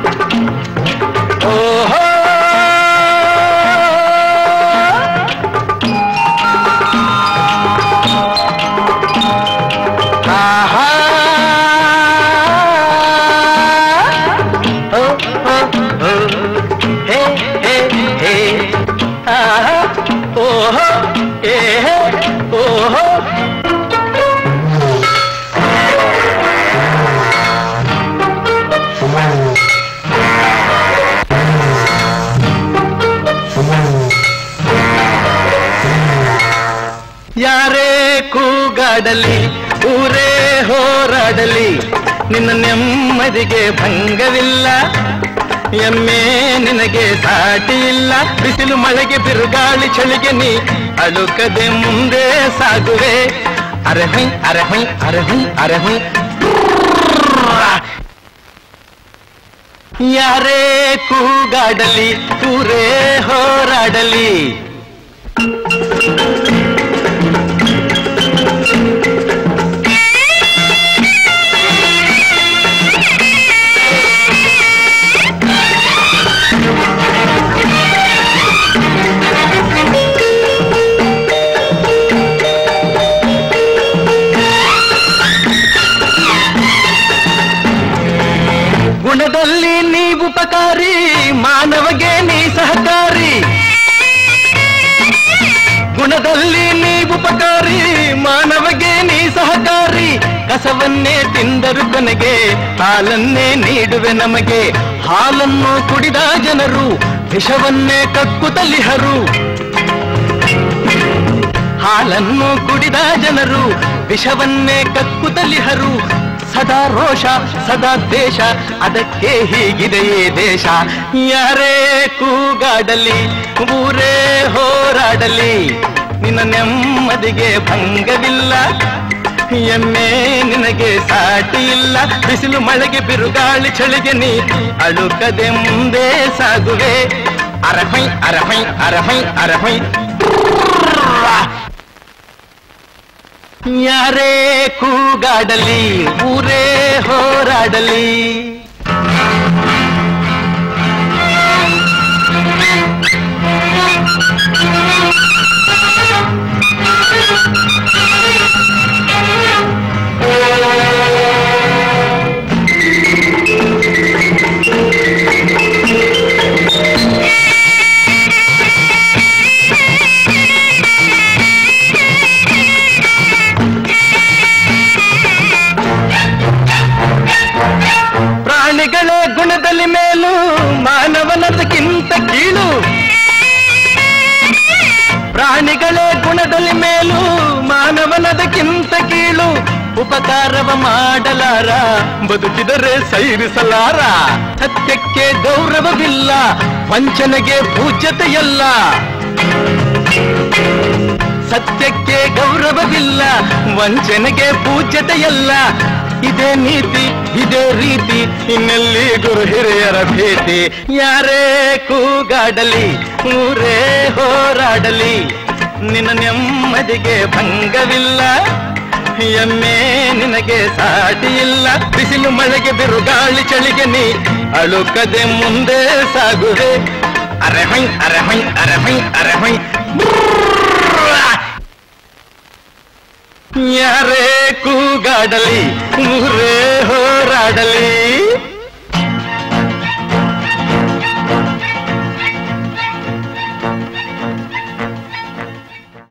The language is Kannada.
ಓಹೋ ಆಹಾ ಓ ಓ ಓ ಹೇ ಹೇ ಹೇ ಆಹಾ ಓಹೋ ಏ ಓಹೋ ಯಾರೇ ಕೂಗಾಡಲಿ ಊರೇ ಹೋರಾಡಲಿ ನಿನ್ನ ನೆಮ್ಮದಿಗೆ ಭಂಗವಿಲ್ಲ ಎಮ್ಮೆ ನಿನಗೆ ಸಾಟಿ ಇಲ್ಲ ಬಿಸಿಲು ಮಳೆಗೆ ಬಿರುಗಾಳಿ ಚಳಿಗೆ ನೀ ಅಳುಕದೆ ಮುಂದೆ ಸಾಗುವೆ ಅರಹೈ ಅರಹೈ ಅರಹೈ ಅರಹೈ ಯಾರೇ ಕೂಗಾಡಲಿ ಊರೇ ಹೋರಾಡಲಿ ಗುಣದಲ್ಲಿ ನೀ ಉಪಕಾರಿ ಮಾನವಗೆ ನೀ ಸಹಕಾರಿ ಗುಣದಲ್ಲಿ ನೀ ಉಪಕಾರಿ ಮಾನವಗೆ ನೀ ಸಹಕಾರಿ ಕಸವನ್ನೇ ತಿಂದರು ಕೊನೆಗೆ ಹಾಲನ್ನೇ ನೀಡುವೆ ನಮಗೆ ಹಾಲನ್ನು ಕುಡಿದ ಜನರು ವಿಷವನ್ನೇ ಕಕ್ಕುತ್ತಲಿಹರು ಹಾಲನ್ನು ಕುಡಿದ ಜನರು ವಿಷವನ್ನೇ ಕಕ್ಕುತ್ತಲಿಹರು ಸದಾ ರೋಷ ಸದಾ ದೇಶ ಅದಕ್ಕೆ ಹೀಗಿದೆಯೇ ದೇಶ ಯಾರೇ ಕೂಗಾಡಲಿ ಊರೇ ಹೋರಾಡಲಿ ನಿನ್ನ ನೆಮ್ಮದಿಗೆ ಭಂಗವಿಲ್ಲ ಎಮ್ಮೆ ನಿನಗೆ ಸಾಟಿ ಇಲ್ಲ ಬಿಸಿಲು ಮಳೆಗೆ ಬಿರುಗಾಳಿ ಚಳಿಗೆ ನೀ ಅಳುಕದೆ ಮುಂದೆ ಸಾಗುವೆ ಅರಹೈ ಅರಹೈ ಅರಹೈ ಅರಹೈ ಯಾರೇ ಕೂಗಾಡಲಿ ಊರೇ ಹೋರಾಡಲಿ ಪ್ರಾಣಿಗಳೇ ಗುಣದಲ್ಲಿ ಮೇಲು ಮಾನವನದಕ್ಕಿಂತ ಕೀಳು ಪ್ರಾಣಿಗಳೇ ಗುಣದಲ್ಲಿ ಮೇಲು ಮಾನವನದಕ್ಕಿಂತ ಕೀಳು ಉಪಕಾರವ ಮಾಡಲಾರ ಬದುಕಿದರೆ ಸೈರಿಸಲಾರ ಸತ್ಯಕ್ಕೆ ಗೌರವವಿಲ್ಲ ವಂಚನೆಗೆ ಪೂಜ್ಯತೆಯಲ್ಲ ಸತ್ಯಕ್ಕೆ ಗೌರವವಿಲ್ಲ ವಂಚನೆಗೆ ಪೂಜ್ಯತೆಯಲ್ಲ ಇದೇ ನೀತಿ ಇದೇ ರೀತಿ ಇನ್ನೆಲ್ಲಿ ಗುರು ಹಿರಿಯರ ಭೇಟಿ ಯಾರೇ ಕೂಗಾಡಲಿ ಊರೇ ಹೋರಾಡಲಿ ನಿನ್ನ ನೆಮ್ಮದಿಗೆ ಭಂಗವಿಲ್ಲ ಎಮ್ಮೆ ನಿನಗೆ ಸಾಟಿ ಇಲ್ಲ ಬಿಸಿಲು ಮಳೆಗೆ ಬಿರುಗಾಳಿ ಚಳಿಗೆ ನೀ ಅಳುಕದೆ ಮುಂದೆ ಸಾಗುವೆ ಅರಹೈ ಅರಹೈ ಅರಹೈ ಅರಹೈ ಯಾರೇ ಕೂಗಾಡಲಿ ಊರೇ ಹೋರಾಡಲಿ